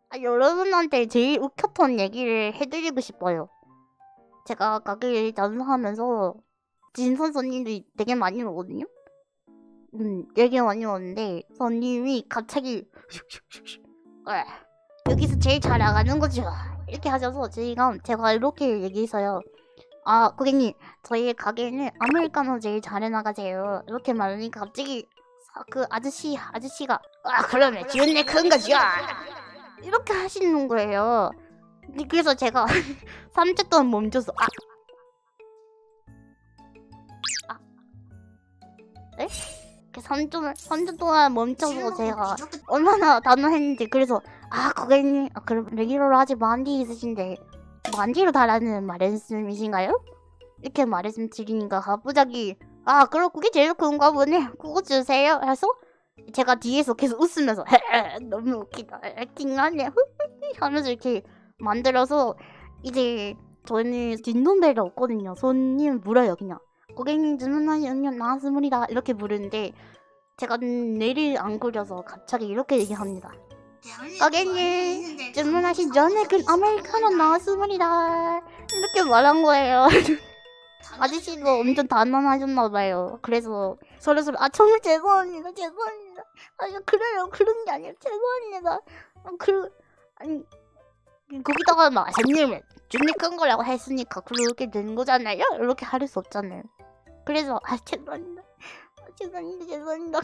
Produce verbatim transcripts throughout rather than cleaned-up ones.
아, 여러분한테 제일 웃겼던 얘기를 해드리고 싶어요. 제가 가게 장사하면서 진선 손님들이 되게 많이 오거든요. 음, 되게 많이 오는데 손님이 갑자기 에, 여기서 제일 잘 나가는 거죠. 이렇게 하셔서 저희가 제가 이렇게 얘기했어요. 아, 고객님, 저희 가게는 아메리카노 제일 잘 나가세요. 이렇게 말하니까 갑자기 사- 그 아저씨 아저씨가 아, 그러면 기운내 큰 거죠. 이렇게 하시는 거예요. 근데 그래서 제가 삼 초 동안 멈춰서 아, 아, 에? 삼 초, 삼 초 동안 멈춰서 제가 얼마나 단호했는지. 그래서 아, 고객님, 아, 그럼 레귤러로 아직 만디 있으신데 만디로 달라는 말씀이신가요? 이렇게 말씀드리니까 갑자기 아, 그럼 그게 제일 큰가 보네. 그거 주세요. 해서 제가 뒤에서 계속 웃으면서 너무 웃기다. 액팅하네. 하면서 이렇게 만들어서 이제 저는 뒷노래가 없거든요. 손님 물어요 그냥. 고객님 주문하신 음료 나왔습니다. 이렇게 부르는데 제가 뇌를 안 그려서 갑자기 이렇게 얘기합니다. 고객님 주문하신 전액은 아메리카노 나왔습니다. 이렇게 말한 거예요. 아저씨도 엄청 단단하셨나봐요. 그래서 서로 서로 아, 정말 죄송합니다. 죄송합니다. 아니, 그래요. 그런 게 아니라 죄송합니다. 아, 그 아니 거기다가 마셔님은 준비 큰 거라고 했으니까 그렇게 된 거잖아요. 이렇게 할 수 없잖아요. 그래서 아, 죄송합니다. 아, 죄송합니다. 죄송합니다.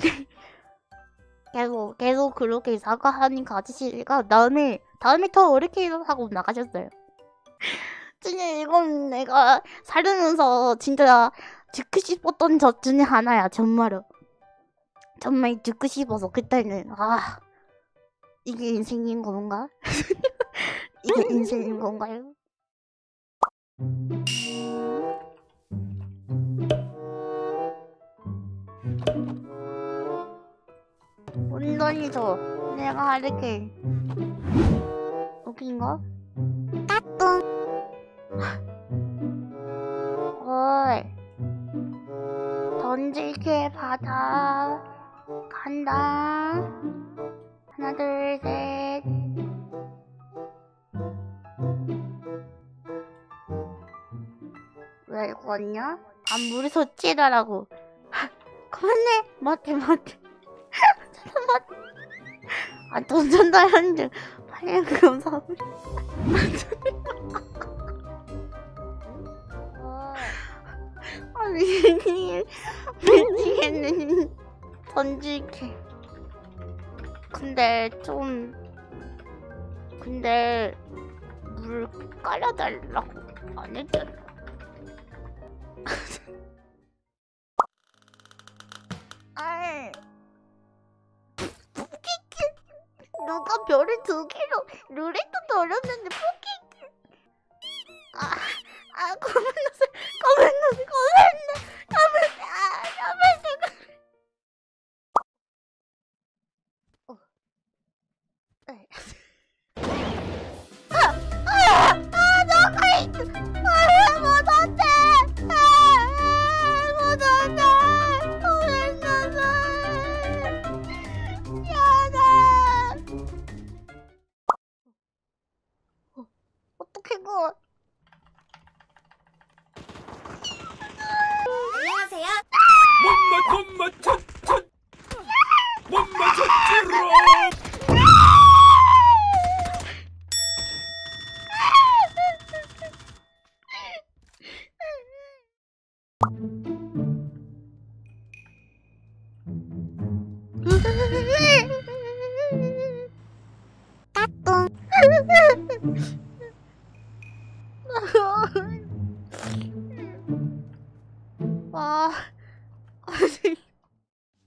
계속 계속 그렇게 사과하니까 아저씨가 다음에 다음에 더 어렵게 하고 나가셨어요. 진짜 이건 내가 살면서 진짜 듣고 싶었던 것 중에 하나야. 정말로 정말 듣고 싶어서 그때는 아, 이게 인생인 건가? 이게 인생인 건가요? 운전이죠. 내가 할게. 여긴가? 까꿍. 어이, 던질게 받아. 간다. 하나 둘 셋. 왜 이거 왔냐? 아, 물에 젖히라라고. 그만해. 맞대 맞대. 잠깐만. 아, 던전다 했는데 빨리 그럼 사물. 아, 미니 미치겠네. 던질게. 근데 좀 근데 물 깔아달라고 안 했잖아. 아이, 포키키 누가 별을 두 개로 룰렛도 돌렸는데 포키키. 아, 아, 고민났어, 고민났어, 고민났어, 고민났어, 아, 고민났어. 어, 네. 아, 아, 아, 너가 있, 아, 못한대, 아, 못한대, 고민났어, 미안해. 어, 어떡해, 그거. 안녕하세요. 못맞 못맞 첫 못 맞췄지롱. 와, 아니.